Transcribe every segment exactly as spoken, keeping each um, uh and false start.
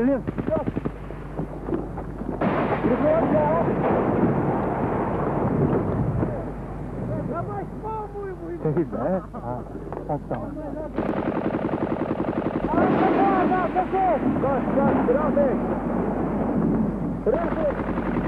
Benim. Peki be. Ha, tamam. Koş, koş, trafik. Trafik.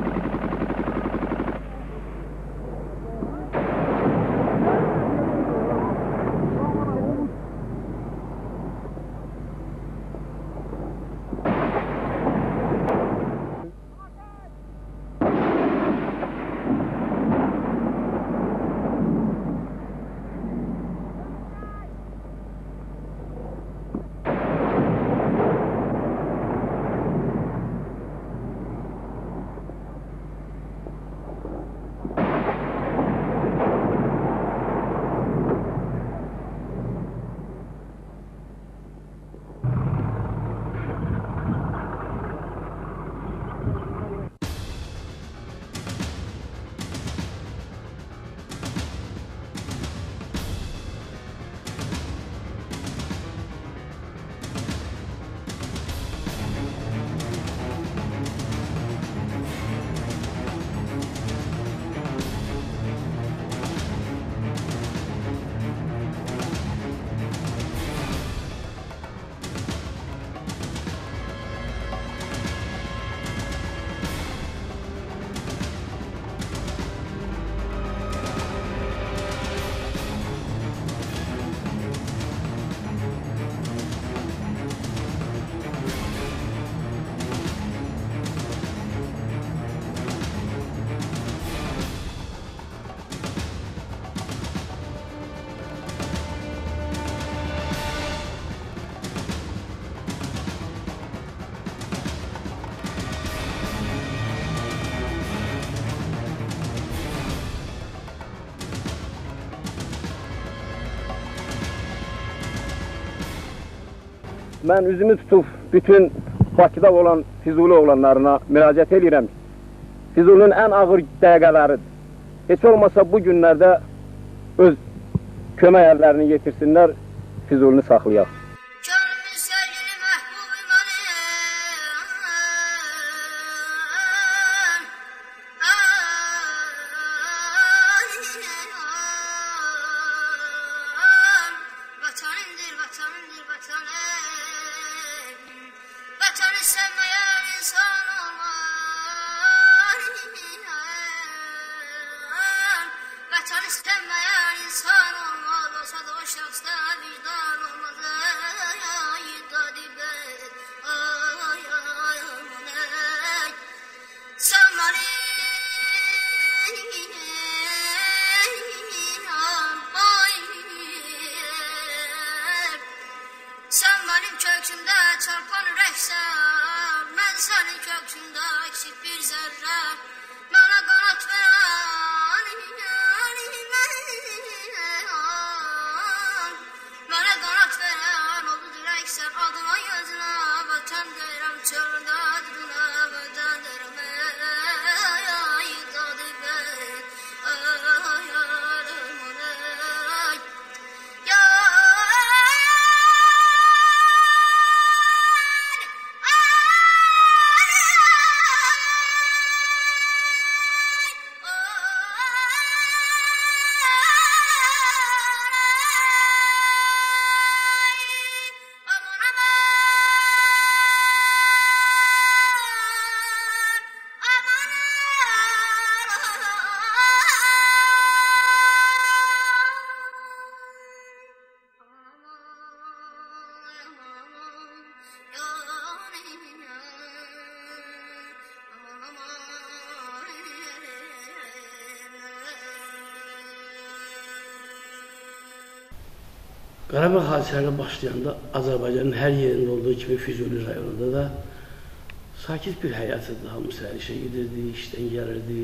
Ben üzümü tutup bütün Bakıda olan Füzuli oğlanlarına müracaat edirəm. Füzulinin en ağır dəqiqələridir. Heç olmasa bu günlerde öz kömək əllərini yetirsinlər, Füzulini saxlayaq. Qarabağ hadisələri başlayanda Azərbaycanın hər yerində olduğu kimi Füzuli rayonunda da sakit bir həyat idi. Hamısı hər işə gedirdi, işdən gəlirdi,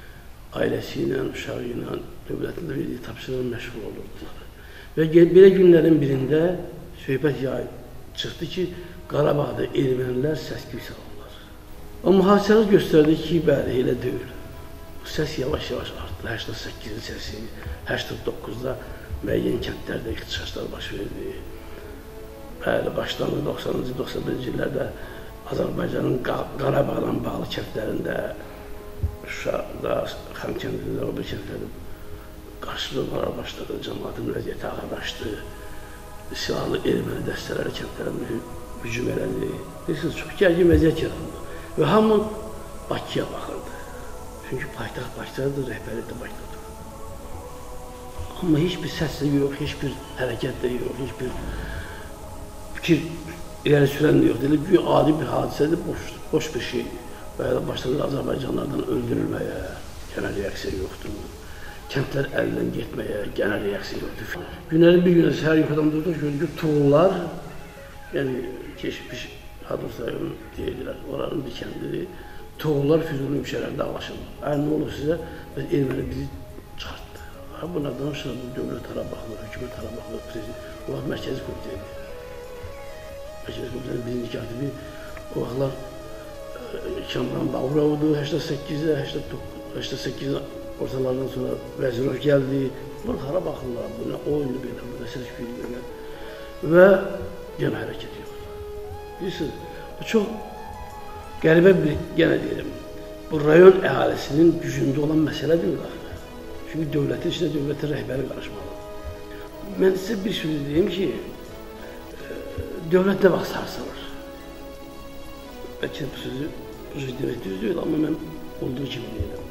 ailəsi ilə, uşağı ilə, dövlətin də verdiyi tapşırıqla məşğul olurdular. Və belə günlərin birində söhbət yay çıxdı ki, Qarabağda ermənilər səs-küy salırlar. O mühasirələr göstərdi ki, bəli, elə deyil. Bu səs yavaş-yavaş artdı. səksən səkkizin səsi, səksən doqquzda müəyyən kəndlərdə ixtişaşlar baş verdi. Bəli, başlandı doxsanıncı doxsan birinci illərdə Azərbaycanın Qarabağdan bağlı kəndlərində, Şuşada, Xankəndində, o bir kəndlərdə qarşılıqlara başladı, cəmaatın vəziyyəti ağırlaşdı, silahlı erməni dəstələri kəndlərə hücum elədi. Bilirsiniz, çox gərgin vəziyyət yarandı və hamı Bakıya baxırdı. Çünki paytaxt Bakıdadır, rəhbərlik də Bakıdadır. Amma heç bir səs də yox, heç bir hərəkət də yox, heç bir fikir ileri sürən də yox. Dedik, bir adi bir hadisədir, boş, boş bir şey. Və ya başladı Azərbaycanlardan öldürülməyə, genel reaksiya yoxdur. Kəndlər əldən getməyə, genel reaksiya yoxdur. Günlərin bir günə səhər yuxudan durduq, gördük ki, tuğullar, yəni keçmiş Hadros rayonu deyirlər, oranın bir kəndidir. Tuğullar Füzulun yüksələrdə ağlaşırlar. Ə, nə olur sizə? Bəs erməni bizi çıxartdı. Ha, buna danışırlar, bu dövlət hara baxılır, hökumət hara baxılır, prezident. O vaxt mərkəzi komiteydi. Mərkəzi komiteyinin birinci katibi o vaxtlar Kamran Bağırovdu, həştad səkkizdə, həştad səkkizdə ortalardan sonra Vəzirov gəldi. Bunlar hara baxırlar, bu nə oyundu belə, bu nə səs küydü belə. Və yenə hərəkət yoxdur. Bilirsiniz, bu çox qəribə bir, yenə deyirəm, bu rayon əhalisinin gücündə olan məsələ deyil axı. Çünki dövlətin içində dövlətin rəhbəri qarışmalıdır. Mən sizə bir söz deyim ki, dövlət nə vaxt sarsılır? Bəlkə bu sözü, bu sözü demək düz deyil, amma mən olduğu kimi deyirəm.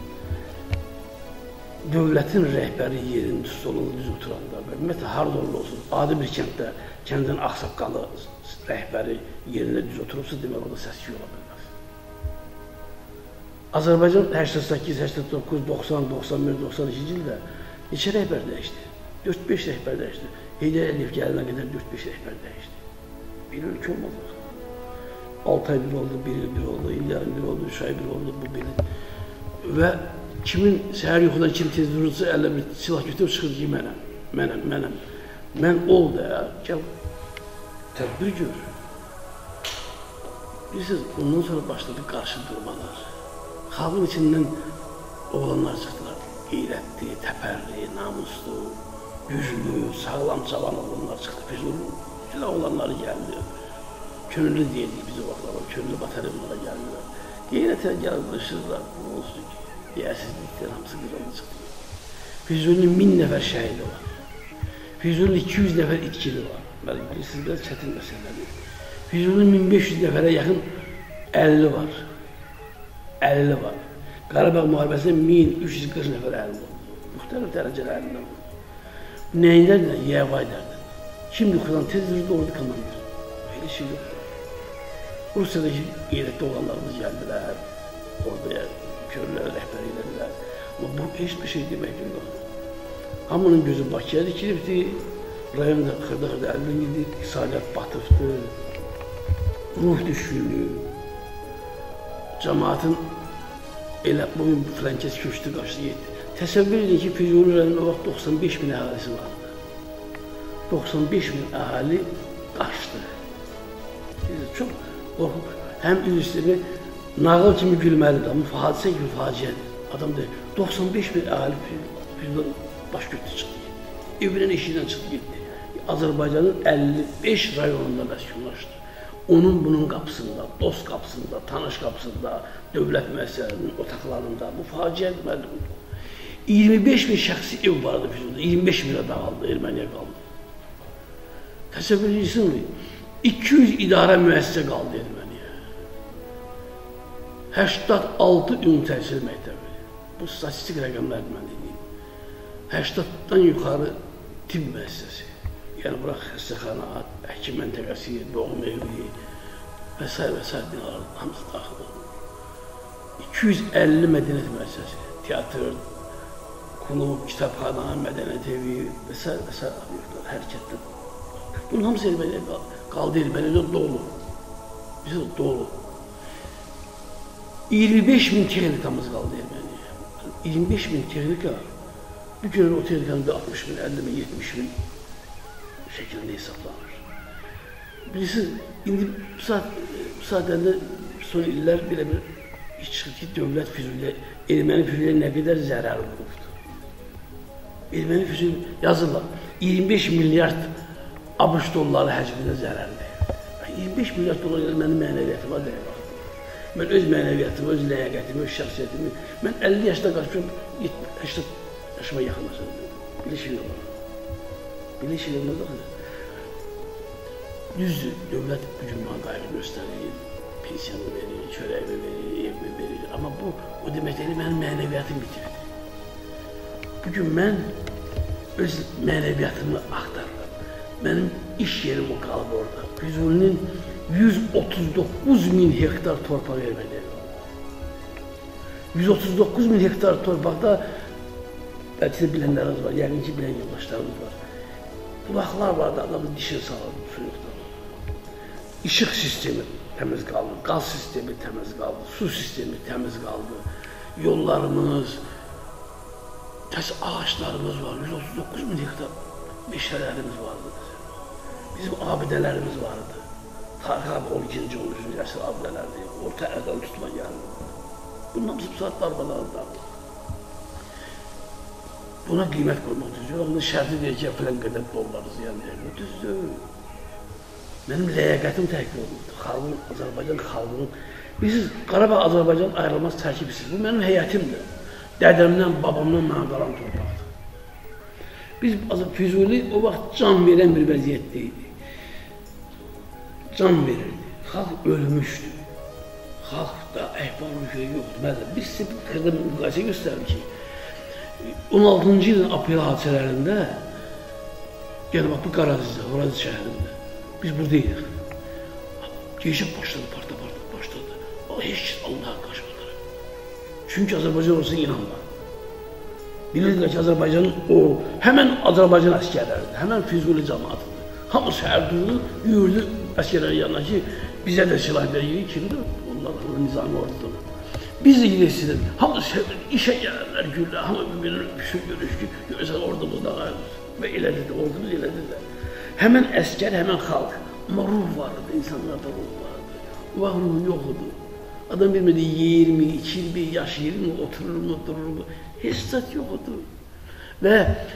Dövlətin rəhbəri yerin stolunu düz oturanda, ümumiyyətlə, harada olsun, adi bir kənddə, kəndin ağsaqqalı rəhbəri yerində düz oturursa, demək orada səs-küy ola bilməz. Azərbaycan həştad səkkiz, həştad doqquz, doxsan, doxsan bir, doxsan ikinci ildə neçə rəhbər dəyişdi? dörd beş rəhbər dəyişdi. Heydər Əliyev gəlinə qədər dörd beş rəhbər dəyişdi. Bir ölkə olmadı. altı ay bir oldu, bir il bir oldu, illərin bir oldu, üç ay bir oldu, bu bir il. Və kimin səhər yuxudan kim tez durursa, əllə bir silah götürüb çıxır ki, mənəm, mənəm, mənəm. Mən ol da ya, gəl, tədbir gör. Bilirsiniz, ondan sonra başladı qarşı durmalar. Xalqın içindən oğlanlar çıxdılar. Qeyrətli, təpərli, namuslu, güclü, sağlam cavan oğlanlar çıxdı. Füzulun güclü oğlanları gəldi. Könüllü deyildik biz o vaxtlar, könüllü bataryanlara gəldilər. Qeyrətə gəlib qışırlar, bu olsun ki, deyəsizliklər hamısı qırıldı çıxdı. Füzulun min nəfər şəhidi var. Füzulun iki yüz nəfər itkili var. Bəli, bilirsiniz, biraz çətin məsələdir. Füzulun min beş yüz nəfərə yaxın əlli var. əlli var. Qarabağ müharibəsində min üç yüz qırx nəfər əlli oldu. Müxtəlif dərəcələ əlli oldu. Nəyindərdir? Yəvaydərdir. Kim yuxudan tez durdu, orada komandir. Öyle şey yoxdur. Rusiyadakı qeyrətli olanlarımız gəldilər. Orada körlər, rəhbər elədilər. Amma bu heç bir şey demək yoxdur. Hamının gözü Bakıya dikilibdi. Rayonda xırda-xırda əldən gidi, iqtisadiyyat batıbdı. Ruh düşkünlüğü. Cəmaatın elə bugün Frankes köçdü, qaçdı, getdi. Təsəvvür edin ki, Füzuli rayonunda o vaxt doxsan beş min əhalisi vardı. doxsan beş min əhali qaçdı. Çox qorxub, həm üstünü nağıl kimi gülməlidir, amma hadisə kimi faciədir. Adam deyir, doxsan beş min əhali Füzuli baş götü çıxdı, evinin eşiyindən çıxdı, getdi. Azərbaycanın əlli beş rayonunda məskunlaşdı. Onun bunun qapısında, dost qapısında, tanış qapısında, dövlət müəssisələrinin otaqlarında, bu faciə deməlidir. iyirmi beş min şəxsi ev vardı Füzulidə, iyirmi beş minə dağıldı, erməniyə qaldı. Təsəvvür edirsin mi? iki yüz idarə müəssisə qaldı erməniyə. səksən altı ümumi təhsil məktəbi. Bu statistik rəqəmlərdir mən deyim. səksandan yuxarı tibb müəssisəsi. Yəni, bura xəstəxana, həkim məntəqəsi, doğum evi və s. və s. binalar hamısı daxil oldu. iki yüz əlli mədəniyyət müəssisəsi, teatr, klub, kitabxana, mədəniyyət evi və s. və s. hərəkətdə. Bunun hamısı erməniyə qaldı, erməniyə dolu. Bizə dolu. iyirmi beş min texnikamız qaldı erməniyə. iyirmi beş min texnika, bir gün o texnikanın bir altmış min, əlli min, yetmiş min şəkildə hesablanır. Bilirsiniz, indi bu saatlərdə son illər belə bir iş çıxır ki, dövlət Füzuliyə, erməni Füzuliyə nə qədər zərər vurubdur. Erməni Füzuli yazırlar, iyirmi beş milyard ABŞ dolları həcmində zərər verir. iyirmi beş milyar dolar ilə mənim mənəviyyətimə nəyə baxdım? Mən öz mənəviyyətimi, öz ləyaqətimi, öz şəxsiyyətimi, mən əlli yaşda qaçmışam, səksən yaşıma yaxınlaşıram. Belə şey olmaz. Belə şey olmaz da. Düzdür, dövlət bu gün bana qayğı göstərir, pensiyanı verir, çörəyimi verir, evimi verir. Amma bu, o demək deyil, mənim mənəviyyatım bitirdi. Bugün mən öz mənəviyyatımı axtarıram. Mənim iş yerim o qalıb orada. Füzulinin yüz otuz doqquz min hektar torpaq vermələri var. yüz otuz doqquz min hektar torpaqda bəlkə də bilənlərimiz var, yəqin ki, bilən yoldaşlarımız var. Bulaqlar vardı, adamın dişini salırdı suyuqdan. İşıq sistemi təmiz qaldı, qaz sistemi təmiz qaldı, su sistemi təmiz qaldı. Yollarımız, təs ağaçlarımız var, yüz otuz doqquz min hektar meşələrimiz vardı. Bizim abidələrimiz vardı. Tarix abi on ikinci on üçüncü əsr abidələrdir, orta ərdən tutma gəldi. Bunun hamısı bu saat darbalarında. Buna qiymət qoymaq düzdür, onda şərti deyək ki, filan qədər dollarız, yəni düzdür. Mənim ləyaqətim təhqir olunurdu, xalqın, Azərbaycan xalqının. Bilirsiniz, Qarabağ Azərbaycan ayrılmaz tərkibisiz, bu mənim həyətimdir. Dədəmdən, babamdan mənə qalan torpaqdır. Biz Füzuli o vaxt can verən bir vəziyyətdə idi. Can verirdi, xalq ölmüşdü. Xalqda əhval-ruhiyyə yoxdur. Məsələn, biz sizə bir xırda müqayisə göstərim ki, on altıncı ilin aprel hadisələrində, yəni bax bu Qaradizdə, Horazi şəhərində, biz buradayıq. Geyişib başladı, parta-parta başladı. Heç Allah'a qaçmadılar. Çünki Azərbaycan olsun inanlar. Bilirdilər ki, Azərbaycanın o, həmən Azərbaycan əskərləridir, həmən Füzuli cəmatıdır. Hamı səhər durdu, yürüdü əskərlərin yanına ki, bizə də silah veririk, kimdir? Onların nizami ordudur. Biz də gidersiniz, hamı işə gələnlər güllər, hamı bir-birini düşün görür ki, görürsən ordumuzda qayırır. Və elədir də, ordumuz elədir də. Həmən əskər, həmən xalq. Amma ruh vardı, insanlarda ruh vardı. O vaxt ruhu yox idi. Adam bilmədi, yirmi, iyirmi yaş, yirmi, oturur mu, durur mu? Heç zat yox idi. Və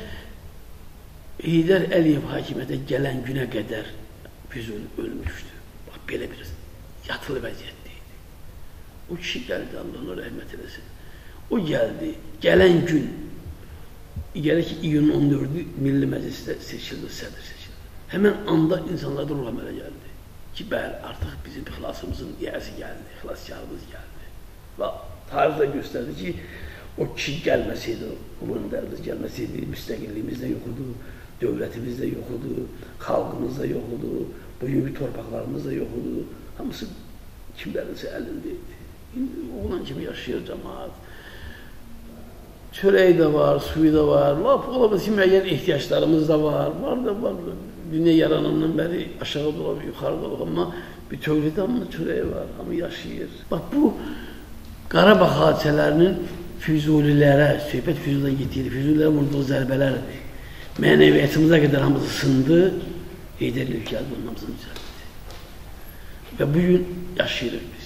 Heydər Əliyev hakimiyyətə gələn günə qədər Füzuli ölmüşdü. Bax, belə bir yatılı vəziyyətdə idi. O kişi gəldi, Allah ona rəhmət eləsin. O gəldi, gələn gün, gələ ki, iyunun on dördü Milli Məclisdə seçildi, sədr seçildi. Həmən anda insanlarda ruh əmələ gəldi ki, bəli, artıq bizim xilasımızın yiyəsi gəldi, xilaskarımız gəldi. Və tarix də göstərdi ki, o kişi gəlməsəydi, Ulu Öndərimiz gəlməsəydi, müstəqilliyimiz də yox idi, dövlətimiz də yox idi, xalqımız da yox idi, bugünkü torpaqlarımız da yox idi. Hamısı kimlərinsə əlində idi. İndi oğlan kimi yaşayır cəmaat. Çörək də var, suyu da var, laf olamaz ki, müəyyən ehtiyaclarımız da var, var da var. Dünya yaranandan bəri aşağı dolab, yuxarı dolab, amma bütövlükdə amma çörək var, amma yaşayır. Bax, bu Qarabağ hadisələrinin Füzulilərə, söhbət Füzulilərə getdiydi, Füzulilərə vurduğu zərbələrdir. Mənəviyyatımıza qədər hamısı sındı, Heydər Əliyev gəldi, bunun hamısını düzəltdi. Və bugün yaşayırıq biz.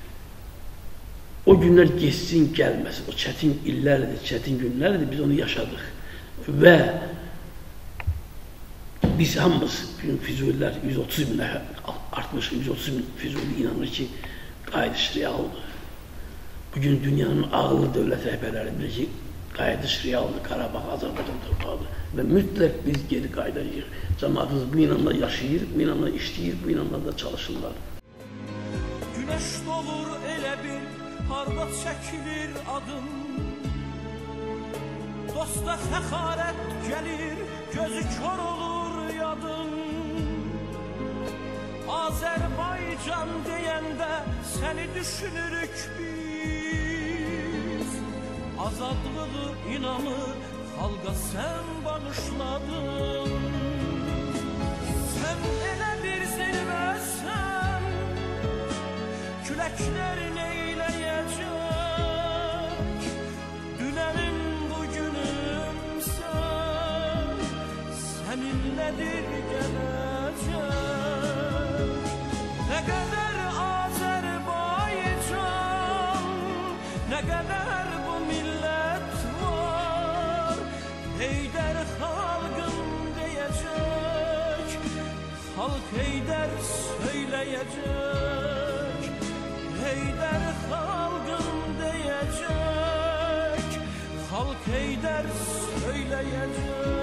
O günlər geçsin, gəlməsin, o çətin illərdir, çətin günlərdir, biz onu yaşadıq. Və biz hamımız, bugün Füzulilər yüz otuz minə artmış, yüz otuz min Füzuli inanır ki, qayıdış realdır. Bugün dünyanın ağıllı dövlət rəhbərləri bilir ki, qayıdış realdır, Qarabağ, Azərbaycan torpağıdır və mütləq biz geri qayıdacağıq. Cəmaatımız bu inanla yaşayır, bu inanla işləyir, bu inanla da çalışırlar. Güneş dolur elə bir, harda çəkilir adım, dosta xəxarət gəlir, gözü kör olur yadım. Azərbaycan deyəndə səni düşünürük biz, azadlığı inanır, xalqa sən bağışladın. Sən elə bir zirvəsən, küləklər neyləyəcək, dünənim bugünümsən, səninlədir gələcək. Nə qədər Azərbaycan, nə qədər bu millət var, Heydər xalqım deyəcək, xalq Heydər söyleyecek, Heydər xalqım deyecek, Halk Heydər söyleyecek.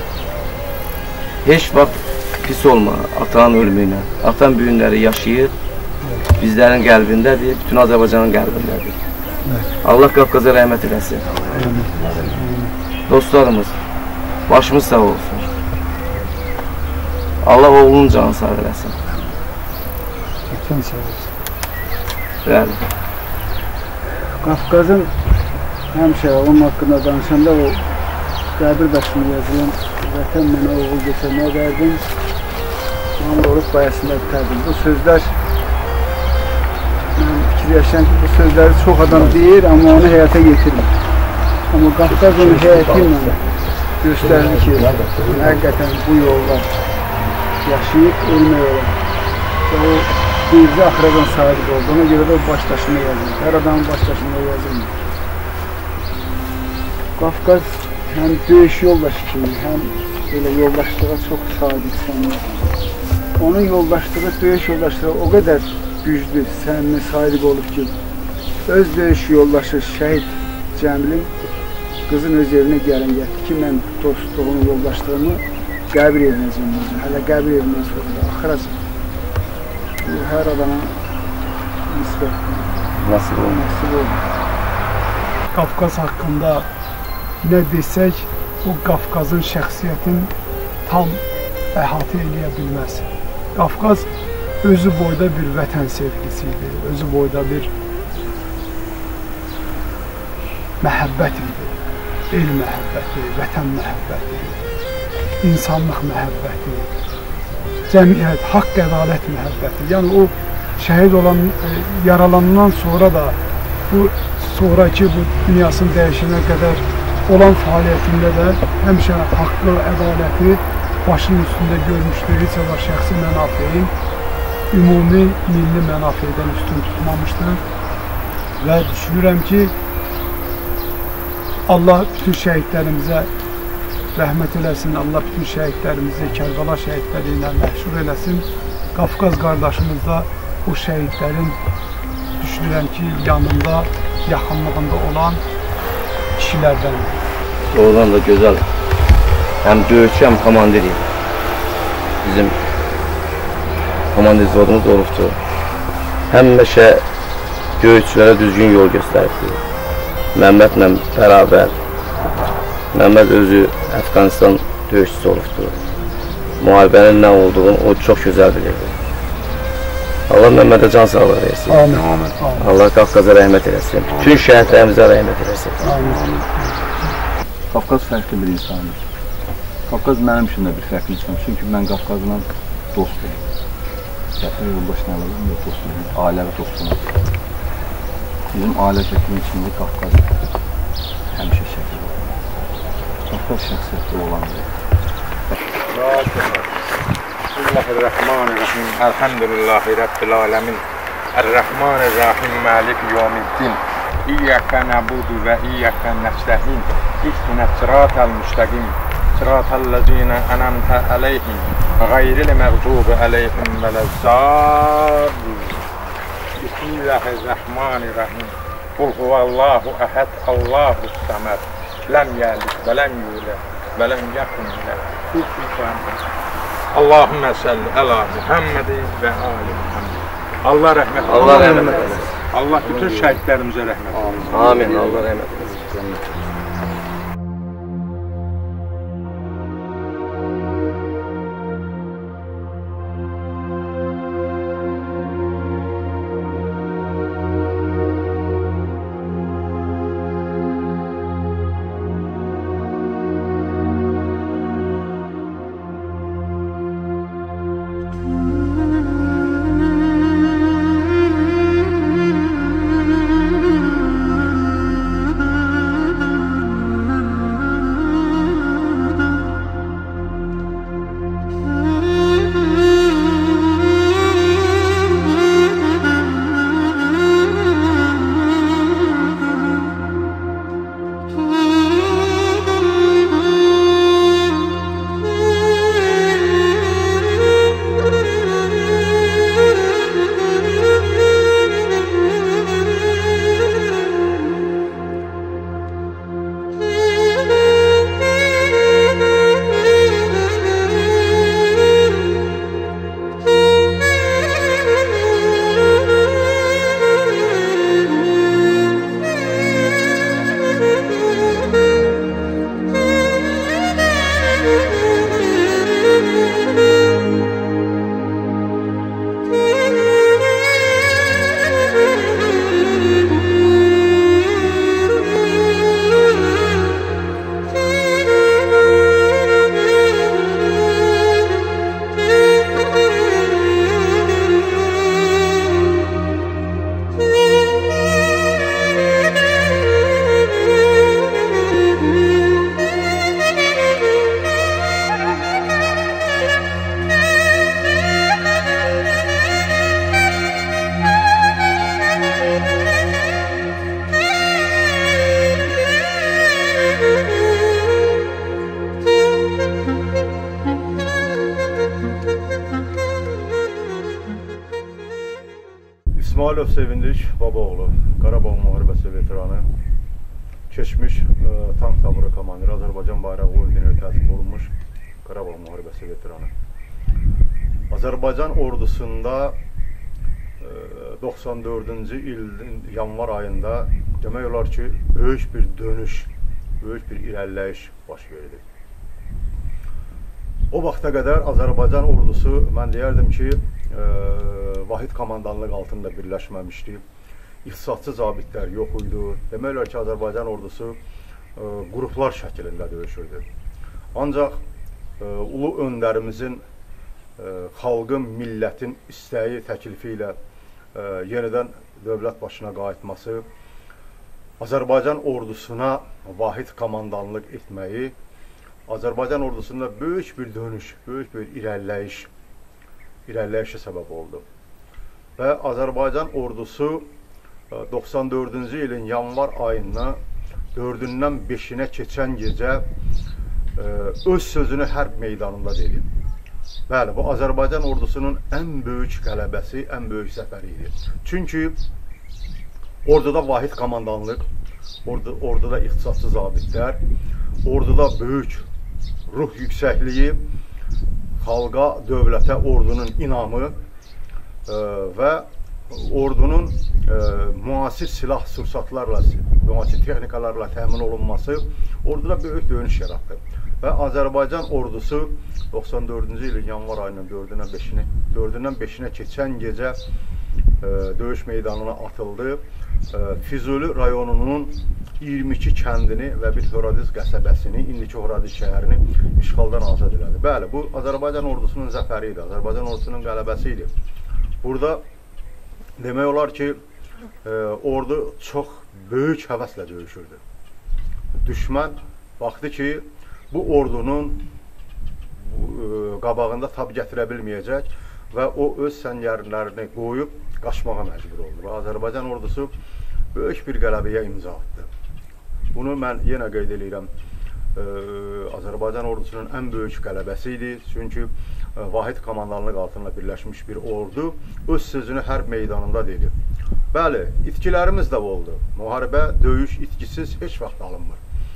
heç vaxt pis olma atanın ölümü ilə. Atan bu günləri yaşayır, bizlərin qəlbindədir, bütün Azərbaycanın qəlbindədir. Allah Qafqaza rəhmət eləsin. Dostlarımız, başımız sağ olsun. Allah oğlunun canı sağ eləsin. Bütün sağ olsun. Bəli. Qafqazın həmişə onun haqqında danışanda o qəbir daşını yazılan vətən mənə oğul geçirmək verdim. Amma olub bayasında bitirdim. Bu sözlər mən fikirləşən ki, bu sözləri çox adam deyir, amma onu həyata getirmir. Amma Qafqaz onu həyatı ilə göstərdi ki, həqiqətən bu yolda yaşayıb ölmək olar. Və o bircə axıradan sahib oldu. Ona görə də o baş daşına yazılır. Hər adamın baş daşına yazılmır. Qafqaz həm döyüş yoldaşı kimi, həm belə yoldaşlığa çox sadiq sanır. Onun yoldaşlığı, döyüş yoldaşlığı o qədər güclü, səmimi, sadiq olub ki, öz döyüş yoldaşı şəhid Cəmilin qızın öz evinə gəlin getdi ki, mən dostluğunu, yoldaşlığını qəbir edəcəm. Hələ qəbir edindən sonra da axıracaq. Bu, hər adama nisbət Nasıl olmaz? Qafqaz haqqında nə desək, bu Qafqazın şəxsiyyətin tam əhatə eləyə bilməz. Qafqaz özü boyda bir vətən sevgisi idi, özü boyda bir məhəbbət idi. El məhəbbəti, vətən məhəbbəti, insanlıq məhəbbəti, cəmiyyət, haqq, ədalət məhəbbəti. Yəni o şəhid olan, yaralanından sonra da bu sonraki bu dünyasının dəyişinə qədər olan fəaliyyətində də həmişə haqqı, ədaləti başının üstündə görmüşdür. Heç var şəxsi mənafiyin ümumi milli mənafiyədən üstün tutmamışdır. Və düşünürəm ki, Allah bütün şəhidlərimizə rəhmət eləsin, Allah bütün şəhidlərimizi Kərbala şəhidləri ilə məhşur eləsin. Qafqaz qardaşımız da o şəhidlərin düşünürəm ki, yanında, yaxınlığında olan kişilərdəndir. Oradan da gözəl, həm döyüşçü, həm komandir idi. Bizim komandir zodumuz olubdur. Həmişə döyüşçülərə düzgün yol göstəribdir. Məmmədlə bərabər. Məmməd özü Əfqanistan döyüşçüsü olubdur. Müharibənin nə olduğunu o çox gözəl bilirdi. Allah Məmmədə can sağlığı versin. Amin. Allah Qafqaza rəhmət eləsin. Bütün şəhidlərimizə rəhmət eləsin. Amin. Qafqaz fərqli bir insandır. Qafqaz mənim üçün də bir fərqli insan. Çünki mən Qafqazla dostum. Gətir yoldaşına alalım, dostum, ailəvi dostum. Bizim ailə şəklinin içində Qafqaz həmişə şəkil olur. Qafqaz şəxsiyyətli olandır. Bismillahirrahmanirrahim. Elhamdülillahi Rabbil alemin. Errahmanirrahim. Malik yevmiddin. İyyaka na'budu ve iyyaka nesta'in. İhdina sıratal müstakim. Sıratal lezine en'amte aleyhim. Gayril mağdubi aleyhim velezzallin. Bismillahirrahmanirrahim. Kul huvallahu ehad, Allahu samed. Lem yelid ve lem yulad ve lem yakun lehu kufuven ahad. Allahümme salli ala Muhammedin ve ali Muhammed. Allah rəhmət eləsin. Allah rəhmət eləsin. Allah bütün şəhidlərimizə rəhmət eləsin. Amin. Allah rəhmət eləsin. Valov Sevindik Babaoğlu, Qarabağ müharibəsi veteranı, keçmiş e, tank taburu komandiri, Azərbaycan bayrağı ordeni təsib olunmuş Qarabağ müharibəsi veteranı. Azərbaycan ordusunda e, doxsan dördüncü ilin yanvar ayında demək olar ki, böyük bir dönüş, böyük bir irəliləyiş baş verdi. O vaxta qədər Azərbaycan ordusu, mən deyərdim ki, e, vahid komandanlıq altında birləşməmişdi. İxtisasçı zabitlər yox idi. Demək olar ki, Azərbaycan ordusu e, qruplar şəklində döyüşürdü. Ancaq e, ulu öndərimizin, e, xalqın, millətin istəyi, təklifi ilə e, yenidən dövlət başına qayıtması, Azərbaycan ordusuna vahid komandanlıq etməyi, Azərbaycan ordusunda böyük bir dönüş, böyük bir irəliləyiş, irəliləyişə səbəb oldu. Və Azərbaycan ordusu doxsan dördüncü ilin yanvar ayında dördündən beşinə keçən gecə öz sözünü hərb meydanında dedi. Bəli, bu Azərbaycan ordusunun ən böyük qələbəsi, ən böyük zəfəri idi. Çünki orduda vahid komandanlıq, ordu, orduda ixtisasçı zabitlər, orduda böyük ruh yüksəkliyi, xalqa, dövlətə, ordunun inamı e, və ordunun e, müasir silah sursatlarla, müasir texnikalarla təmin olunması orduda böyük dönüş yarattı. Və Azərbaycan ordusu doxsan dördüncü ilin yanvar ayının dördündən beşinə keçən gecə e, döyüş meydanına atıldı. E, Füzuli rayonunun iyirmi iki kəndini və bir Horadiz qəsəbəsini, indiki Horadiz şəhərini işğaldan azad elədi. Bəli, bu Azərbaycan ordusunun zəfəri idi, Azərbaycan ordusunun qələbəsi idi. Burada demək olar ki, e, ordu çox böyük həvəslə döyüşürdü. Düşmən baxdı ki, bu ordunun e, qabağında tab gətirə bilməyəcək və o öz səngərlərini qoyub qaçmağa məcbur oldu. Və Azərbaycan ordusu böyük bir qələbəyə imza atdı. Bunu mən yenə qeyd edirəm, e, Azərbaycan ordusunun ən böyük qələbəsi idi. Çünki e, vahid komandanlıq altında birləşmiş bir ordu öz sözünü hərb meydanında dedi. Bəli, itkilərimiz də oldu. Müharibə, döyüş itkisiz heç vaxt alınmır.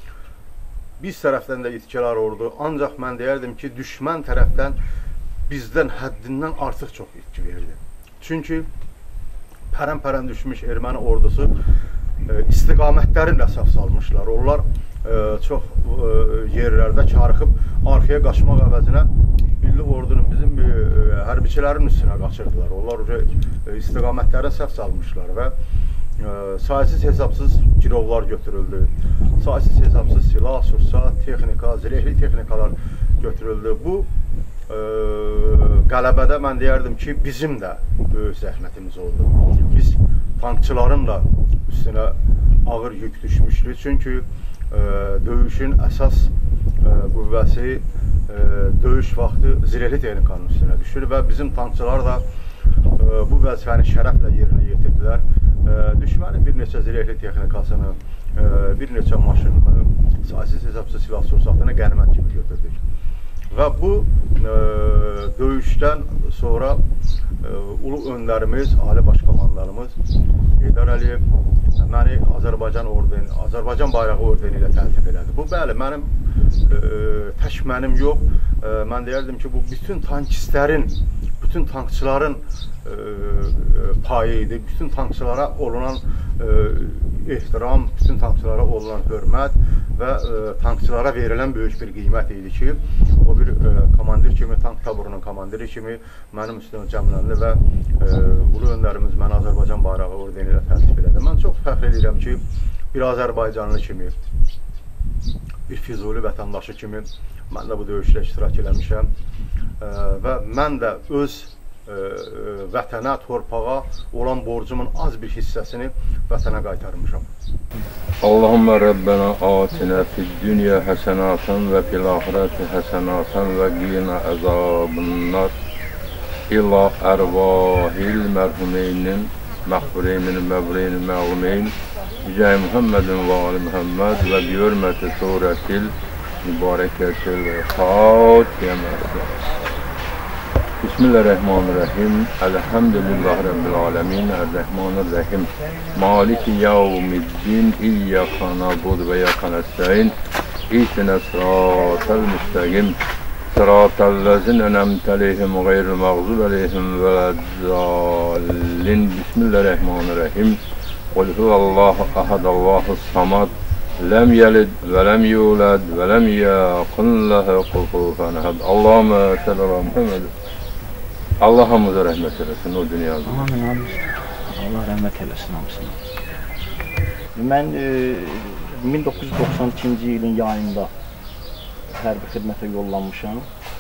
Biz tərəfdən də itkilər oldu. Ancaq mən deyərdim ki, düşmən tərəfdən bizdən həddindən artıq çox itki verdi. Çünki pərən-pərən düşmüş erməni ordusu e, istiqamətlərin əsas salmışlar. Onlar e, çox e, yerlərdə karıxıb arxaya qaçmaq əvəzinə milli ordunun bizim e, hərbiçilərin üstünə qaçırdılar. Onlar e, istiqamətlərin səhv salmışlar və e, sayısız hesabsız girovlar götürüldü. Sayısız hesabsız silah, sursat, texnika, zirehli texnikalar götürüldü. Bu e, qələbədə mən deyərdim ki, bizim də böyük zəhmətimiz oldu. Biz tankçıların da üstünə ağır yük düşmüşdü. Çünki e, döyüşün əsas e, qüvvəsi e, döyüş vaxtı zirehli texnikanın üstünə düşür və bizim tankçılar da e, bu vəzifəni şərəflə yerinə yetirdilər. E, düşmənin bir neçə zirehli texnikasını, e, bir neçə maşınını, sayısız hesabsız silah sursatını qənimət kimi götürdük. Və bu e, döyüşdən sonra e, ulu öndərimiz, ali başkomandanımız Heydər Əliyev məni Azərbaycan ordeni, Azərbaycan bayrağı ordeni ilə təltif elədi. Bu, bəli, mənim e, tək mənim yox, e, mən deyərdim ki, bu bütün tankistlərin, bütün tankçıların e, payı idi. Bütün tankçılara olunan e, ehtiram, bütün tankçılara olunan hörmət və e, tankçılara verilən böyük bir qiymət idi ki, o bir e, komandir kimi, tank taburunun komandiri kimi mənim üstümə cəmləndi və e, ulu öndərimiz məni Azərbaycan bayrağı ordeni ilə təltif elədi. Mən çox fəxr edirəm ki, bir Azərbaycanlı kimi, bir Füzuli vətəndaşı kimi mən də bu döyüşdə iştirak eləmişəm e, və mən də öz vətənə, torpağa olan borcumun az bir hissəsini vətənə qaytarmışam. Allahümme Rabbena atina fid dünya həsənatan və fil ahireti həsənatan və qina əzabınnar illa ərvahil mərhumeynin məxfureynin məvreynin məlumeyn Cəy Muhammedin və Ali Muhammed və bi hürməti surətil mübarəkətil Fatihə. Bismillahirrahmanirrahim. Elhamdülillahi Rabbil alemin. Errahmanirrahim. Maliki yevmiddin. İyyâka na'budu ve iyyâka nestaîn. İhdina sıratal müstakîm. Sıratallezîne en'amte aleyhim gayril mağdûbi aleyhim veleddâllin. Bismillahirrahmanirrahim. Kul huvallahu ahad, Allahus samad. Lem yelid ve lem yulad ve lem yakun lehu kufuven ahad. Allahümme salli ala Muhammed. Allah hamıza rəhmət eləsin o dünyada. Amin, amin. Allah rəhmət eləsin hamısına. Mən e, min doqquz yüz doxsan ikinci ilin yayında hərbi xidmətə yollanmışam.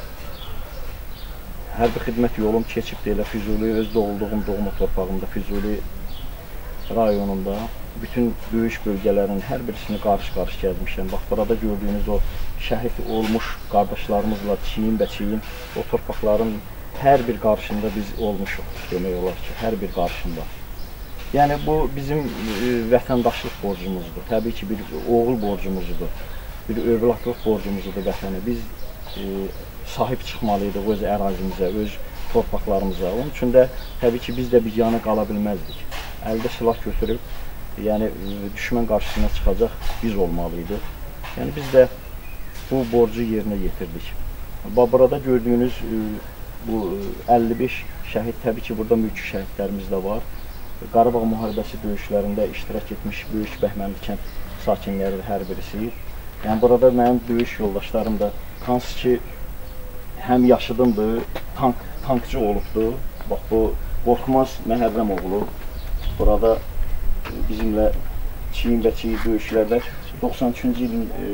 Hərbi xidmət yolum keçib deyilə Füzuli, öz doğulduğum doğma torpağımda Füzuli rayonunda bütün döyüş bölgələrinin hər birisini qarşı-qarşı gəzmişəm. Bax, burada gördüyünüz o şəhid olmuş qardaşlarımızla çiyin-bəçiyin o torpaqların hər bir qarşında biz olmuşuq, demək olar ki, hər bir qarşında. Yəni, bu bizim e, vətəndaşlıq borcumuzdur. Təbii ki, bir oğul borcumuzdur, bir övladlıq borcumuzdur vətənə. Biz e, sahib çıxmalıydıq öz ərazimizə, öz torpaqlarımıza. Onun üçün də təbii ki, biz də bir yana qala bilməzdik. Əldə silah götürüb, yəni düşmən qarşısına çıxacaq biz olmalıydıq. Yəni, biz də bu borcu yerinə yetirdik. Burada gördüyünüz e, bu əlli beş şəhid, təbii ki, burada mülki şəhidlərimiz də var. Qarabağ müharibəsi döyüşlərində iştirak etmiş böyük Bəhmənli kənd sakinləri hər birisi. Yəni, burada mənim döyüş yoldaşlarım da hansı ki, həm yaşıdımdır, tank, tankçı olubdur. Bax, bu Qorxmaz Məhərrəm oğlu burada bizimlə çiyin-bəçiyi döyüşlərdə doxsan üçüncü ilin e,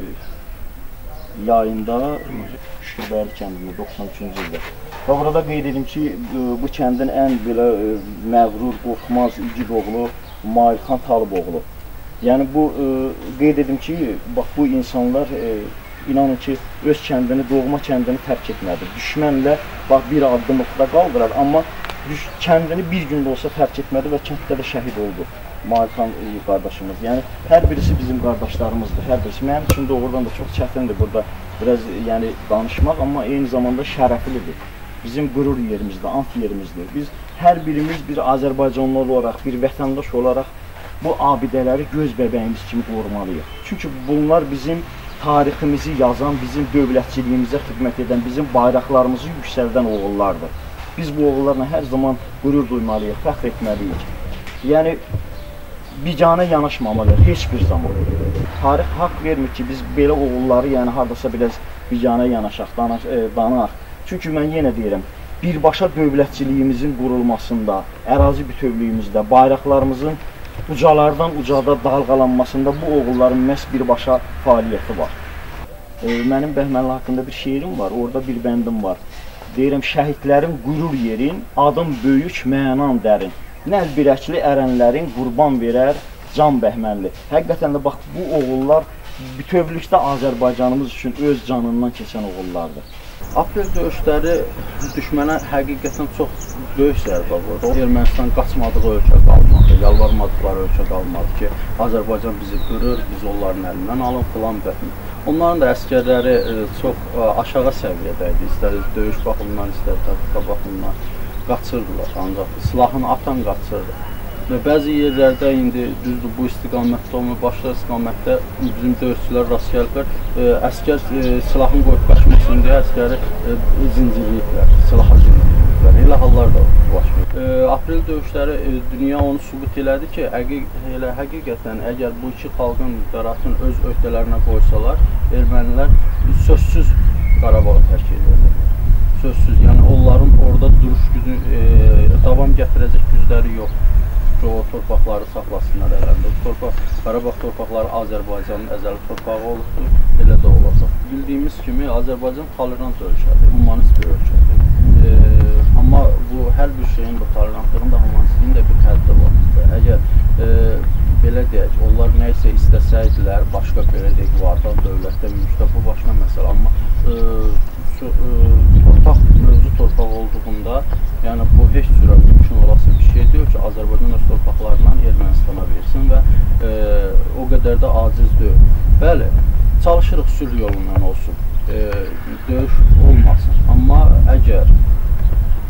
yayında Şükürbəli kəndində doxsan üçüncü ildə. Və burada qeyd edim ki, bu kəndin ən belə məğrur, qorxmaz, igid oğlu Mailxan Talıboğlu. Yəni bu qeyd edim ki, bax bu insanlar inanın ki, öz kəndini, doğma kəndini tərk etmədi. Düşmənlə bax bir addımlıqda qaldılar, amma kəndini bir gündə olsa tərk etmədi və kənddə də şəhid oldu Mailxan qardaşımız. Yəni hər birisi bizim qardaşlarımızdır, hər birisi. Mənim üçün doğrudan da çox çətindir burada biraz yəni danışmaq, amma eyni zamanda şərəflidir. Bizim qürur yerimizdir, ant yerimizdir. Biz hər birimiz bir Azərbaycanlı olaraq, bir vətəndaş olaraq bu abidələri göz bəbəyimiz kimi qorumalıyıq. Çünki bunlar bizim tariximizi yazan, bizim dövlətçiliyimizə xidmət edən, bizim bayraqlarımızı yüksəldən oğullardır. Biz bu oğullarla hər zaman qürur duymalıyıq, fəxr etməliyik. Yəni, biganə yanaşmamalıyıq heç bir zaman. Tarix haqq vermir ki, biz belə oğulları yəni hardasa biraz biganə yanaşaq, danaq. Çünki mən yenə deyirəm, birbaşa dövlətçiliyimizin qurulmasında, ərazi bütövlüyümüzdə, bayraqlarımızın ucalardan ucada dalğalanmasında bu oğulların məhz birbaşa fəaliyyəti var. Mənim Bəhmənli haqqında bir şeirim var, orada bir bəndim var. Deyirəm, şəhidlərin qürur yerin, adım böyük, mənan dərin. Nəl birəkli ərənlərin qurban verər can Bəhmənli. Həqiqətən də bax, bu oğullar bütövlükdə Azərbaycanımız üçün öz canından keçən oğullardır. Aprel döyüşləri düşmənə həqiqətən çox böyük zərbə vurdu. Ermənistan qaçmadığı ölkə qalmadı, yalvarmadıqları ölkə qalmadı ki, Azərbaycan bizi qırır, biz onların əlindən alın, filan bəhmin. Onların da əskərləri çox aşağı səviyyədə idi, istər döyüş baxımından, istər taktika baxımından qaçırdılar, ancaq silahını atan qaçırdı. Və bəzi yerlərdə indi düzdür, bu istiqamətdə olmur, başqa istiqamətdə bizim döyüşçülər rast gəliblər, əskər silahını qoyub qaçmasın deyə əskəri zincirləyiblər, silaha zincirləyiblər. Elə hallar da baş verir. Aprel döyüşləri dünya onu sübut elədi ki, elə həqiqətən əgər bu iki xalqın müqdarasını öz öhdələrinə qoysalar, ermənilər sözsüz Qarabağı tərk edirlər. Sözsüz, yəni onların orada duruş gücü, davam gətirəcək gücləri yox. Ki, o torpaqları saxlasınlar əlində. Torpaq, Qarabağ torpaqları Azərbaycanın əzəli torpağı olubdur, elə də olacaq. Bildiyimiz kimi Azərbaycan tolerant ölkədir, humanist bir ölkədir. E, amma bu hər bir şeyin, bu tolerantlığın da humanistliyin də bir həddi var. Əgər e, belə deyək, onlar nə isə istəsəydilər, başqa belə deyək, vardan, dövlətdə, mülkdə, bu başına məsələ. Amma e, şu, e, torpaq, mövzu torpaq olduğunda, yəni bu heç cürə mümkün olası bir şey deyil ki, Azərbaycan öz torpaqlarından Ermənistana versin və e, o qədər də aciz deyil. Bəli, çalışırıq sülh yolundan olsun, e, döyüş olmasın. Amma əgər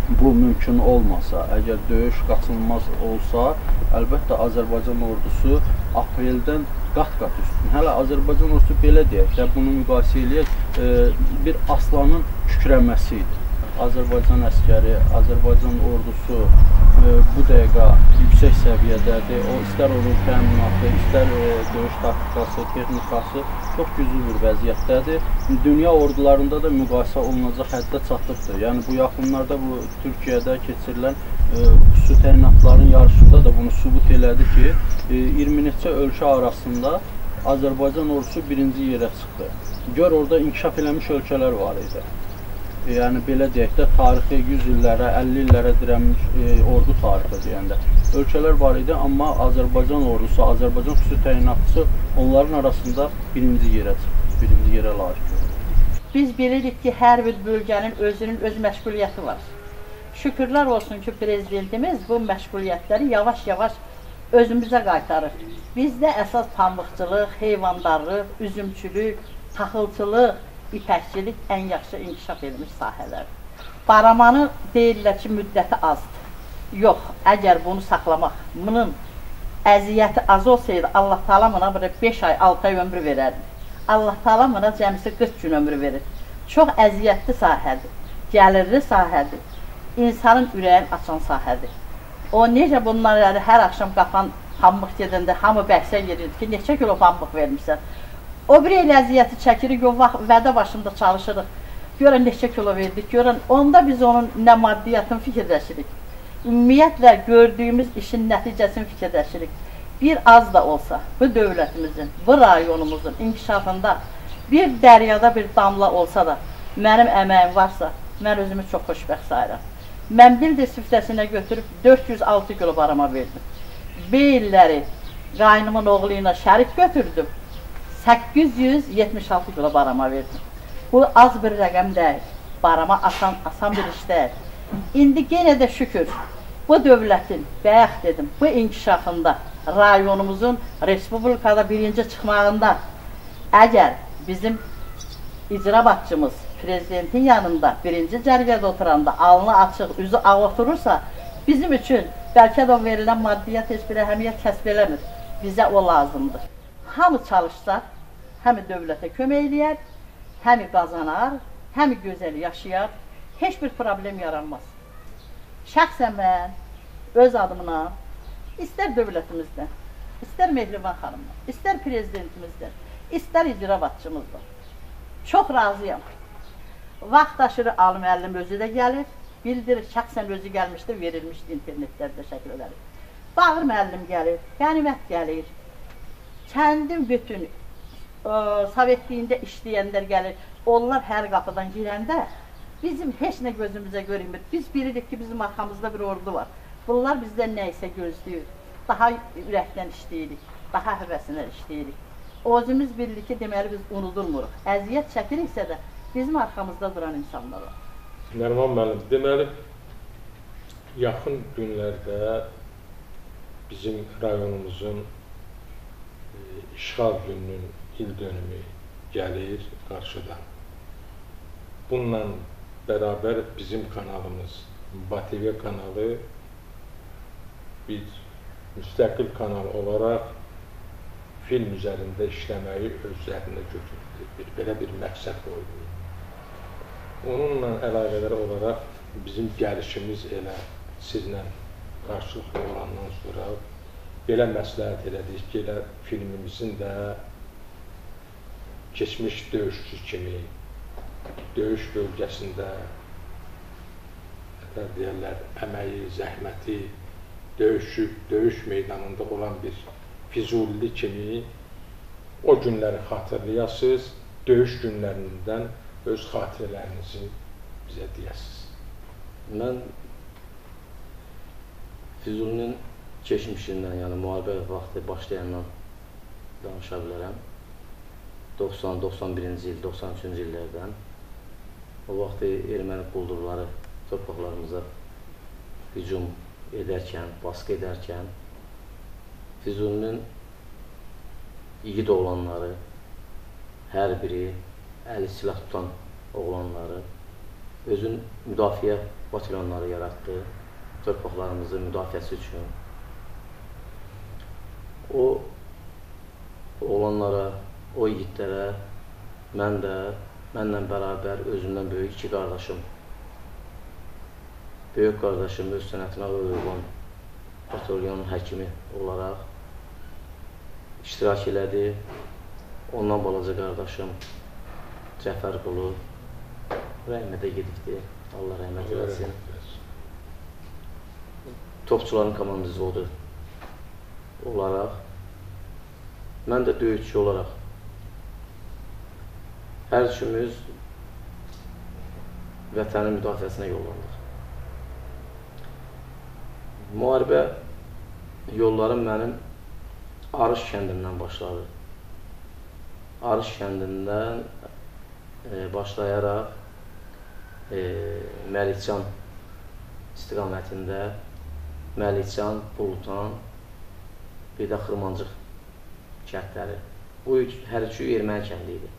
bu mümkün olmasa, əgər döyüş qaçınılmaz olsa, əlbəttə Azərbaycan ordusu apreldən qat-qat üstün. Hələ Azərbaycan ordusu belə deyək də, bunu müqayisə eləyək, e, bir aslanın kükrəməsi idi. Azərbaycan əskəri, Azərbaycan ordusu e, bu dəqiqə yüksək səviyyədədir. O, istər onun təminatı, istər e, döyüş taktikası, texnikası çox güclü bir vəziyyətdədir. Dünya ordularında da müqayisə olunacaq həddə çatıbdır. Yəni, bu yaxınlarda bu Türkiyədə keçirilən e, su təyinatların yarışında da bunu sübut elədi ki, e, iyirmi neçə ölkə arasında Azərbaycan ordusu birinci yerə çıxdı. Gör, orada inkişaf eləmiş ölkələr var idi. Yəni, belə deyək də, tarixi yüz illərə, əlli illərə dirənmiş e, ordu tarixi deyəndə ölkələr var idi, amma Azərbaycan ordusu, Azərbaycan xüsusi təyinatçısı onların arasında birinci yerə çıxdı, birinci yerə layiq oldu. Biz bilirik ki, hər bir bölgənin özünün öz məşğuliyyəti var. Şükürlər olsun ki, prezidentimiz bu məşğuliyyətləri yavaş-yavaş özümüzə qaytarır. Bizdə əsas pambıqçılıq, heyvandarlıq, üzümçülük, taxılçılıq, ipəkçilik ən yaxşı inkişaf edilmiş sahələrdir. Baramanı deyirlər ki, müddəti azdır. Yox, əgər bunu saxlamaq, bunun əziyyəti az olsaydı, Allah Taala buna beş ay, altı ay ömrü verərdi. Allah Taala buna cəmisi qırx gün ömrü verir. Çox əziyyətli sahədir, gəlirli sahədir, insanın ürəyin açan sahədir. O, necə bunlar hər axşam qafan pambıq gedəndə hamı bəhsə gedirdi ki, neçə kilo pambıq vermişsən? O bir el əziyyəti çəkirik, o vədə başında çalışırıq. Görən neçə kilo verdik, görən onda biz onun nə maddiyyatını fikirləşirik. Ümumiyyətlə, gördüyümüz işin nəticəsini fikirləşirik. Bir az da olsa, bu dövlətimizin, bu rayonumuzun inkişafında bir dəryada bir damla olsa da, mənim əməyim varsa, mən özümü çox xoşbəxt sayıram. Mən bildir süftəsinə götürüb dörd yüz altı kilo barama verdim. Beyilləri qaynımın oğlu ilə şərik götürdüm. səkkiz yüz yetmiş altı kilo barama verdim. Bu az bir rəqəm deyil. Barama asan, asan bir iş deyil. İndi yenə də şükür, bu dövlətin, bayaq dedim, bu inkişafında, rayonumuzun respublikada birinci çıxmağında, əgər bizim icra başçımız prezidentin yanında, birinci cərgədə oturanda, alnı açıq, üzü ağ oturursa, bizim üçün bəlkə də o verilən maddiyyat heç bir əhəmiyyət kəsb eləmir. Bizə o lazımdır. Hamı çalışsa, həmi dövlətə kömək eləyər, həmi qazanar, həmi gözəl yaşayar, heç bir problem yaranmaz. Şəxsən mən, öz adımla, istər dövlətimizdən, istər Mehriban xanımdan, istər prezidentimizdən, istər icra başçımızdan, çox razıyam. Vaxt aşırı Alı müəllim özü də gəlir, bildirir, şəxsən özü gəlmişdir, verilmişdir internetlərdə şəkil edəlir. Bağır müəllim gəlir, qənimət gəlir, kəndin bütün sovetliyində işləyənlər gəlir, onlar hər qapıdan girəndə bizim heç nə gözümüzə görünmür. Biz bilirik ki, bizim arxamızda bir ordu var. Bunlar bizdən nə isə gözləyir. Daha ürəkdən işləyirik, daha həvəsinə işləyirik. Özümüz bilirik ki, deməli biz unudulmuruq. Əziyyət çəkiriksə də bizim arxamızda duran insanlar var. Nərman müəllim, deməli, yaxın günlərdə bizim rayonumuzun işğal gününün il dönümü gəlir qarşıdan. Bununla bərabər bizim kanalımız, B A T V kanalı bir müstəqil kanal olaraq film üzərində işləməyi özlərində götürdü. Bir, belə bir məqsəd qoydu. Onunla əlaqədar olaraq bizim gəlişimiz elə sizlə qarşılıqlı olandan sonra belə məsləhət elədik ki, elə filmimizin də keçmiş döyüşçü kimi döyüş bölgəsində deyərlər, əməyi, zəhməti, döyüşü, döyüş meydanında olan bir Füzuli kimi o günləri xatırlayasınız, döyüş günlərindən öz xatirələrinizi bizə deyəsiniz. Mən Füzulinin keçmişindən, yəni müharibə vaxtı başlayandan danışa bilərəm. doxsan doxsan birinci il, doxsan üçüncü illərdən o vaxtı erməni quldurları torpaqlarımıza hücum edərkən, baskı edərkən Füzulinin yiğit oğlanları, hər biri əli silah tutan oğlanları özün müdafiə batalyonları yaratdı, torpaqlarımızın müdafiəsi üçün. O oğlanlara, o yiğitlərə mən də, mənlə bərabər özümdən böyük iki qardaşım, böyük qardaşım öz sənətinə uyğun batalyonun həkimi olaraq iştirak elədi. Ondan balaca qardaşım Cəfər Qulu rəhmətə gedibdir. Allah rəhmət eləsin. Topçuların komandası odur olaraq. Mən də döyüşçü olaraq. Hər üçümüz vətənin müdafiəsinə yollandıq. Müharibə yollarım mənim Arış kəndindən başladı. Arış kəndindən e, başlayaraq e, Məlikcan istiqamətində Məlikcan, Bulutan, bir də Xırmancıq kəndləri. Bu üç, hər üçü erməni kəndi idi.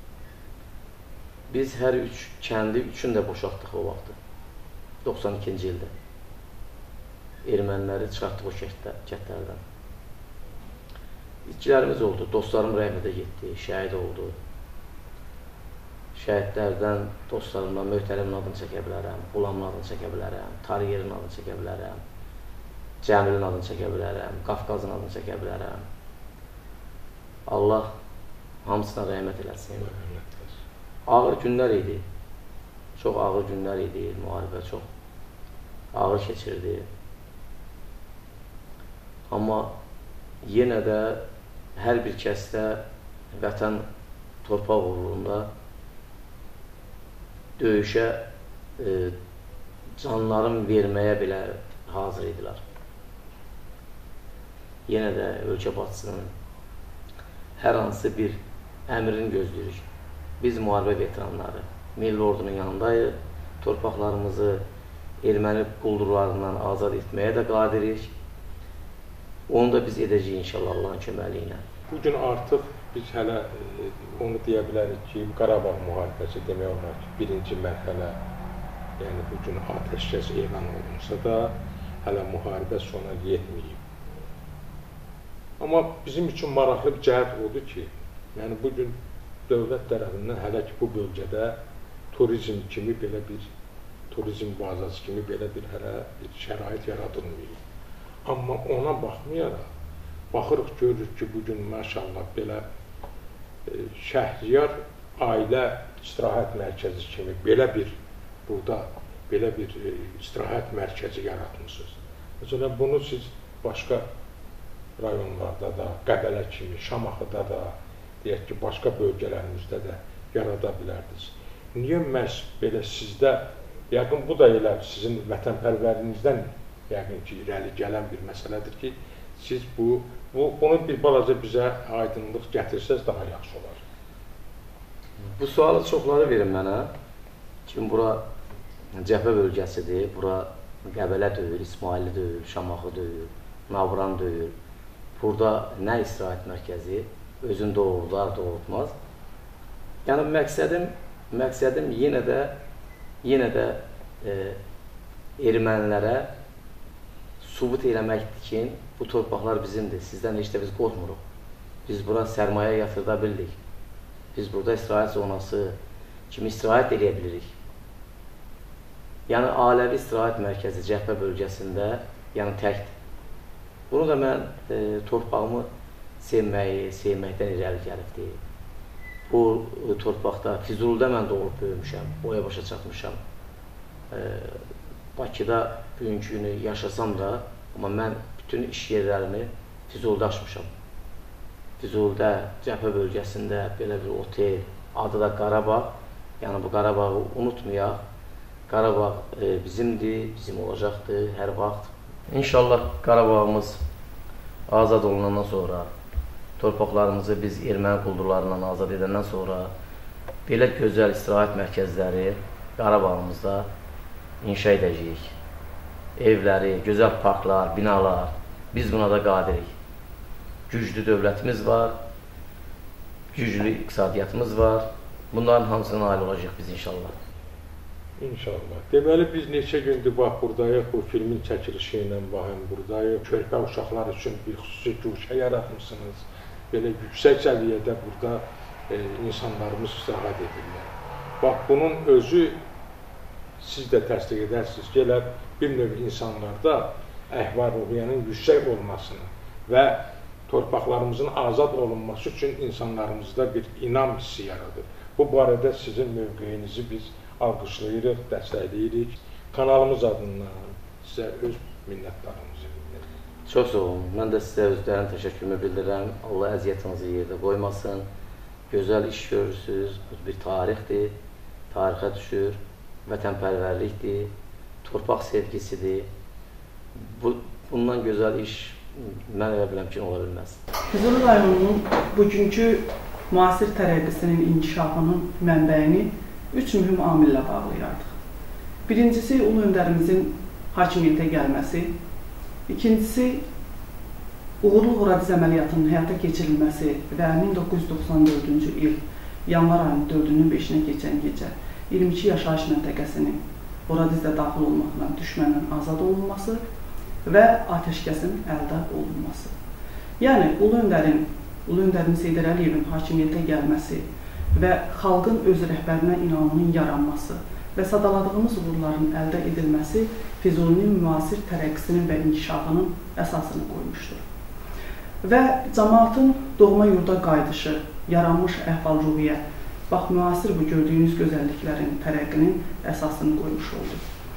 Biz hər üç kəndi üçün də boşaltdıq o vaxtı. doxsan ikinci ildə. Erməniləri çıxartdıq o kəndlərdən. İtkilərimiz oldu, dostlarım rəhmətə getdi, şəhid oldu. Şəhidlərdən, dostlarımdan Möhtərimin adını çəkə bilərəm, Qulamın adını çəkə bilərəm, Tariyerin adını çəkə bilərəm, Cəmilin adını çəkə bilərəm, Qafqazın adını çəkə bilərəm. Allah hamısına rəhmət eləsin. Ağır günlər idi, çox ağır günlər idi, müharibə çox ağır keçirdi. Amma yenə də hər bir kəsdə vətən torpaq uğrunda döyüşə e, canlarını verməyə belə hazır idilər. Yenə də ölkə başçısının hər hansı bir əmrini gözləyirik. Biz müharibə veteranları, milli ordunun yanındayıq, torpaqlarımızı erməni quldurlarından azad etməyə də qadirik. Onu da biz edəcəyik inşallah Allahın köməli ilə. Bugün artıq biz hələ e, onu deyə bilərik ki, Qarabağ müharibəsi demək olar ki, birinci mərhələ, yəni bugün atəşkəs elan olunsa da, hələ müharibə sona yetməyib. Amma bizim üçün maraqlı bir cəhət odur ki, yəni bugün dövlət tərəfindən hələ ki bu bölgədə turizm kimi belə bir, turizm bazası kimi belə bir hələ bir şərait yaradılmayıb. Amma ona baxmayaraq, baxırıq, görürük ki, bugün maşallah belə e, Şəhriyar ailə istirahət mərkəzi kimi belə bir, burada belə bir e, istirahət mərkəzi yaratmışsınız. Mesela bunu siz başqa rayonlarda da, Qəbələ kimi, Şamaxıda da, deyək ki, başqa bölgələrimizdə də yarada bilərdiniz. Niyə məhz belə sizdə, yəqin bu da elə sizin vətənpərvərinizdən yəqin ki, irəli gələn bir məsələdir ki, siz bu, bu bunu bir balaca bizə aydınlıq gətirsəz daha yaxşı olar. Bu sualı çoxları verin mənə. Kim bura cəbhə bölgəsidir, bura Qəbələ deyil, İsmaili deyil, Şamaxı deyil, Navran deyil. Burada nə istirahət mərkəzi, özün doğrudar, doğrultmaz. Yəni məqsədim, məqsədim yenə də, yenə də e, ermənilərə subut eləməkdir ki, bu torpaqlar bizimdir, sizdən heç də biz qorxmuruq. Biz bura sərmayə yatırda bildik. Biz burada istirahət zonası kimi istirahət eləyə bilirik. Yəni, aləvi istirahət mərkəzi cəbhə bölgəsində, yəni təkdir. Bunu da mən e, torpağımı sevməyi, sevməkdən irəli gəlibdir. Bu e, torpaqda, Füzulidə mən doğulub böyümüşəm, boya başa çatmışam. E, Bakıda bugünkü günü yaşasam da, amma mən bütün iş yerlərimi Füzulidə açmışam. Füzulidə, cəbhə bölgəsində belə bir otel, adı da Qarabağ. Yəni bu Qarabağı unutmayaq. Qarabağ e, bizimdir, bizim olacaqdır hər vaxt. İnşallah Qarabağımız azad olunandan sonra, torpaqlarımızı biz erməni quldurlarından azad edəndən sonra belə gözəl istirahət mərkəzləri Qarabağımızda inşa edəcəyik. Evləri, gözəl parklar, binalar, biz buna da qadirik. Güclü dövlətimiz var, güclü iqtisadiyyatımız var. Bunların hamısına nail olacaq biz inşallah. İnşallah. Deməli, biz neçə gündür bax buradayıq, bu filmin çəkilişi ilə baxın buradayıq. Körpə uşaqlar üçün bir xüsusi güşə yaratmışsınız. Belə yüksək səviyyədə burada e, insanlarımız istirahət edirlər. Bax, bunun özü siz də təsdiq edərsiniz ki, elə bir növ insanlarda əhval-ruhiyyanın yüksək olmasını və torpaqlarımızın azad olunması üçün insanlarımızda bir inam hissi yaradır. Bu barədə sizin mövqeyinizi biz alqışlayırıq, dəstəkləyirik. Kanalımız adından sizə öz minnətdarımızı bildirir. Çox sağ olun. Mən də sizə özlərin təşəkkürümü bildirirəm. Allah əziyyətinizi yerdə qoymasın. Gözəl iş görürsünüz. Bu bir tarixdir. Tarixə düşür. Vətənpərvərlikdir. Torpaq sevgisidir. Bu, bundan gözəl iş mən elə biləm ki, ola bilməz. Füzuli rayonunun bugünkü müasir tərəqqisinin inkişafının mənbəyini üç mühüm amillə bağlayardıq. Birincisi, ulu öndərimizin hakimiyyətə gəlməsi. İkincisi, uğurlu Horadiz əməliyyatının həyata keçirilməsi və min doqquz yüz doxsan dördüncü il yanvar ayının dördünün beşinə keçən gecə iyirmi iki yaşayış məntəqəsinin Horadizdə daxil olmaqla düşmənin azad olunması və atəşkəsin əldə olunması. Yəni, ulu öndərin, ulu öndərimiz Heydər Əliyevin hakimiyyətə gəlməsi və xalqın öz rəhbərinə inamının yaranması və sadaladığımız uğurların əldə edilməsi Füzulinin müasir tərəqqisinin və inkişafının əsasını qoymuşdur. Və cəmaatın doğma yurda qayıdışı, yaranmış əhval-ruhiyyə, bax, müasir bu gördüyünüz gözəlliklərin tərəqqinin əsasını qoymuş oldu.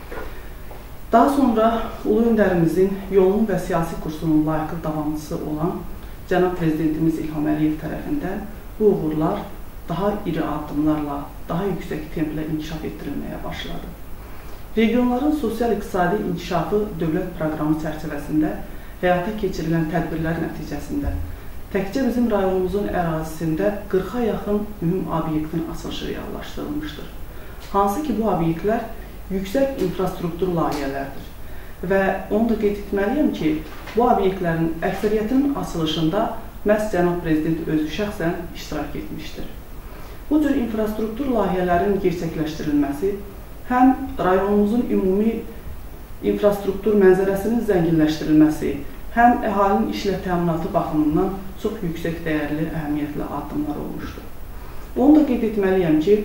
Daha sonra ulu öndərimizin yolunun və siyasi kursunun layiqli davamçısı olan Cənab Prezidentimiz İlham Əliyev tərəfindən bu uğurlar daha iri addımlarla, daha yüksək templə inkişaf etdirilməyə başladı. Regionların sosial-iqtisadi inkişafı dövlət proqramı çərçivəsində həyata keçirilən tədbirlər nəticəsində təkcə bizim rayonumuzun ərazisində qırxa yaxın mühüm obyektin açılışı reallaşdırılmışdır. Hansı ki, bu obyektlər yüksək infrastruktur layihələrdir. Və onu da qeyd etməliyəm ki, bu obyektlərin əksəriyyətinin açılışında məhz Cənab Prezident özü şəxsən iştirak etmişdir. Bu cür infrastruktur layihələrinin gerçəkləşdirilməsi həm rayonumuzun ümumi infrastruktur mənzərəsinin zənginləşdirilməsi, həm əhalinin işlə təminatı baxımından çox yüksək dəyərli, əhəmiyyətli addımlar olmuşdur. Onu da qeyd etməliyəm ki,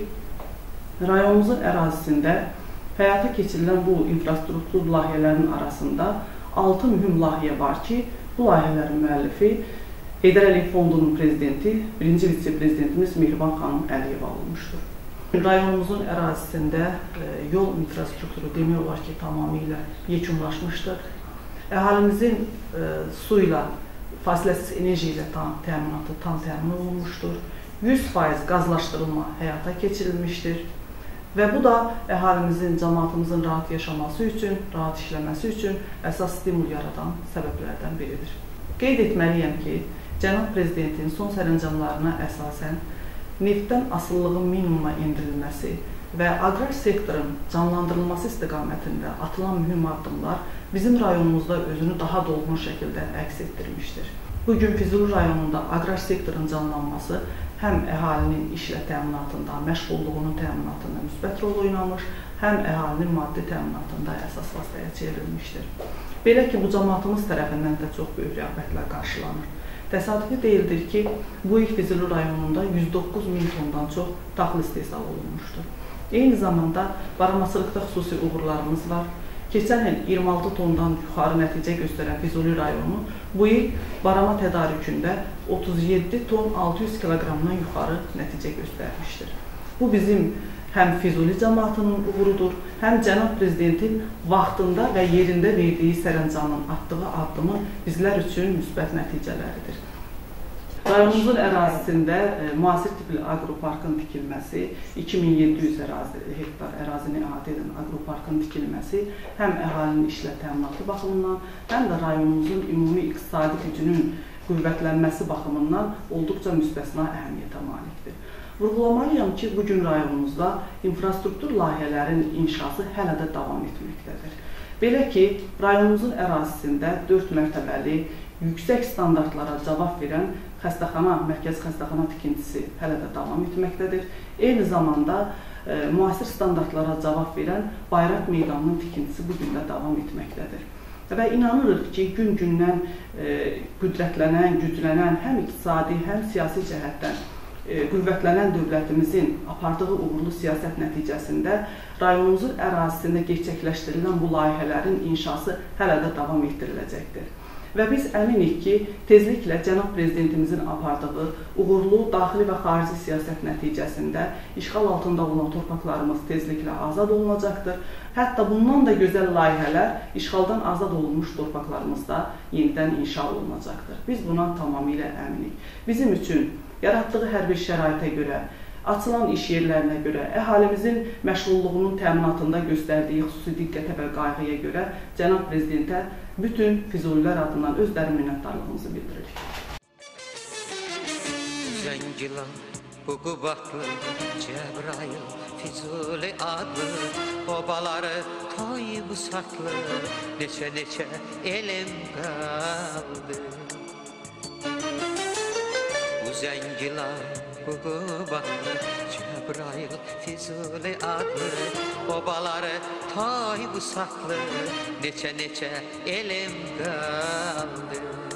rayonumuzun ərazisində həyata keçirilən bu infrastruktur layihələrinin arasında altı mühüm layihə var ki, bu layihələrin müəllifi Heydər Əliyev Fondunun prezidenti, birinci vitse-prezidentimiz Mehriban xanım Əliyeva olmuşdur. Rayonumuzun ərazisində yol infrastrukturu demək olar ki, tamamilə yekunlaşmışdır. Əhalimizin su ilə, fasiləsiz enerji ilə təminatı tam təmin olunmuşdur. yüz faiz qazlaşdırılma həyata keçirilmişdir. Və bu da əhalimizin, cəmaatımızın rahat yaşaması üçün, rahat işləməsi üçün əsas stimul yaradan səbəblərdən biridir. Qeyd etməliyəm ki, Cənab Prezidentin son sərəncamlarına əsasən neftdən asıllığın minimuma endirilməsi və aqrar sektorun canlandırılması istiqamətində atılan mühüm addımlar bizim rayonumuzda özünü daha dolğun şəkildə əks etdirmişdir. Bugün Füzuli rayonunda aqrar sektorun canlanması həm əhalinin işlə təminatında, məşğulluğunun təminatında müsbət rol oynamış, həm əhalinin maddi təminatında əsas vasitəyə çevrilmişdir. Belə ki, bu cəmaatımız tərəfindən də çox böyük rəğbətlə qarşılanır. Təsadüfi deyildir ki, bu il Füzuli rayonunda yüz doqquz min tondan çox taxıl istehsal olunmuşdur. Eyni zamanda baramaçılıqda xüsusi uğurlarımız var. Keçən il iyirmi altı tondan yuxarı nəticə göstərən Füzuli rayonu bu il barama tədarükündə otuz yeddi ton altı yüz kiloqramdan yuxarı nəticə göstərmişdir. Bu bizim həm Füzuli cəmaatının uğurudur, həm Cənab Prezidentin vaxtında və yerində verdiyi sərəncamın atdığı addımı bizlər üçün müsbət nəticələridir. Rayonumuzun ərazisində e, müasir tipli aqroparkın tikilməsi, iki min yeddi yüz ərazi, hektar ərazini əhatə edən aqroparkın tikilməsi həm əhalinin işlə təminatı baxımından, həm də rayonumuzun ümumi iqtisadi gücünün qüvvətlənməsi baxımından olduqca müstəsna əhəmiyyətə malikdir. Vurğulamalıyam ki, bugün rayonumuzda infrastruktur layihələrinin inşası hələ də davam etməkdədir. Belə ki, rayonumuzun ərazisində dörd mərtəbəli, yüksək standartlara cavab verən xəstəxana, mərkəzi xəstəxana tikintisi hələ də davam etməkdədir. Eyni zamanda e, müasir standartlara cavab verən Bayraq meydanının tikintisi bu gün də davam etməkdədir. Və inanırıq ki, gün-gündən e, qüdrətlənən, güclənən, həm iqtisadi, həm siyasi cəhətdən e, qüvvətlənən dövlətimizin apardığı uğurlu siyasət nəticəsində rayonumuzun ərazisində gerçəkləşdirilən bu layihələrin inşası hələ də davam etdiriləcəkdir. Və biz əminik ki, tezliklə Cənab Prezidentimizin apardığı uğurlu daxili və xarici siyasət nəticəsində işğal altında olan torpaqlarımız tezliklə azad olunacaqdır. Hətta bundan da gözəl layihələr işğaldan azad olunmuş torpaqlarımızda yenidən inşa olunacaqdır. Biz buna tamamilə əminik. Bizim üçün yaratdığı hər bir şəraitə görə, açılan iş yerlərinə görə, əhalimizin məşğulluğunun təminatında göstərdiyi xüsusi diqqətə və qayğıya görə Cənab Prezidentə bütün Füzulilər adından öz dərin minnətdarlığımızı bildiririk. Zəngilan, bu qubaqlı, Cəbrayıl, Füzuli adlı, obaları toyub saklı, neçə-neçə elim qaldı. Bu Zəngilan, bu qubaqlı, Cəbrayıl, Füzuli adlı, obaları toyub saklı, neçə-neçə elim qaldı.